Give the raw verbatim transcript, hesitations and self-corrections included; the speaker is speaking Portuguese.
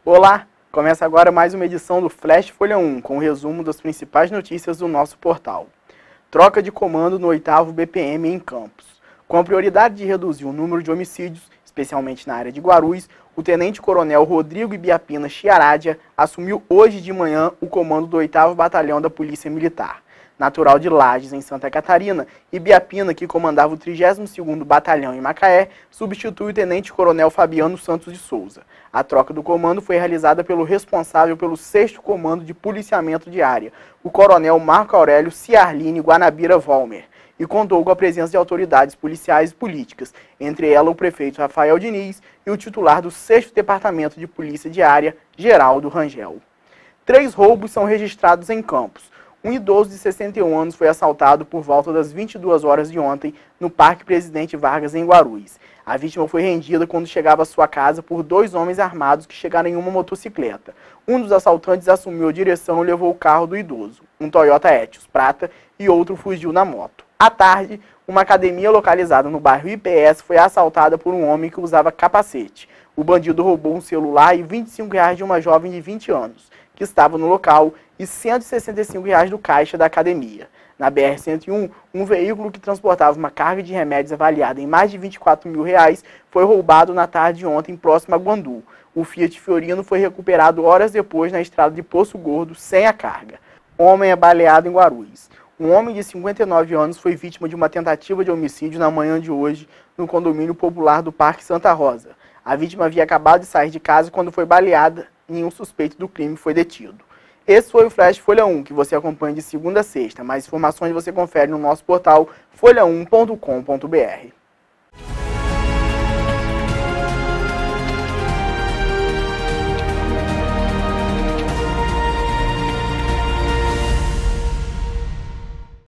Olá! Começa agora mais uma edição do Flash Folha um, com o resumo das principais notícias do nosso portal. Troca de comando no oitavo B P M em Campos. Com a prioridade de reduzir o número de homicídios, especialmente na área de Guarulhos, o tenente-coronel Rodrigo Ibiapina Chiaradia assumiu hoje de manhã o comando do oitavo Batalhão da Polícia Militar. Natural de Lages, em Santa Catarina, Ibiapina, que comandava o trigésimo segundo Batalhão em Macaé, substitui o tenente-coronel Fabiano Santos de Souza. A troca do comando foi realizada pelo responsável pelo sexto Comando de Policiamento de Área, o coronel Marco Aurélio Ciarline Guanabira Volmer, e contou com a presença de autoridades policiais e políticas, entre elas o prefeito Rafael Diniz e o titular do sexto Departamento de Polícia de Área, Geraldo Rangel. Três roubos são registrados em Campos. Um idoso de sessenta e um anos foi assaltado por volta das vinte e duas horas de ontem no Parque Presidente Vargas, em Guarulhos. A vítima foi rendida quando chegava à sua casa por dois homens armados que chegaram em uma motocicleta. Um dos assaltantes assumiu a direção e levou o carro do idoso, um Toyota Etios prata, e outro fugiu na moto. À tarde, uma academia localizada no bairro I P S foi assaltada por um homem que usava capacete. O bandido roubou um celular e vinte e cinco reais de uma jovem de vinte anos, que estava no local, e cento e sessenta e cinco reais do caixa da academia. Na B R cento e um, um veículo que transportava uma carga de remédios avaliada em mais de vinte e quatro mil reais foi roubado na tarde de ontem próximo a Guandu. O Fiat Fiorino foi recuperado horas depois na estrada de Poço Gordo sem a carga. Homem é baleado em Guarulhos. Um homem de cinquenta e nove anos foi vítima de uma tentativa de homicídio na manhã de hoje no condomínio popular do Parque Santa Rosa. A vítima havia acabado de sair de casa quando foi baleada e um suspeito do crime foi detido. Esse foi o Flash Folha um, que você acompanha de segunda a sexta. Mais informações você confere no nosso portal folha um ponto com ponto br.